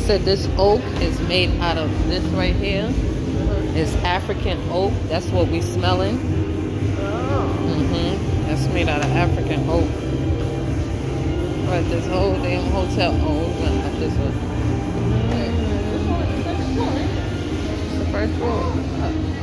said this oak is made out of this right here. It's African oak. That's what we smelling. That's made out of African oak. But this whole damn hotel. Oh, we're going up this one. It's the first floor.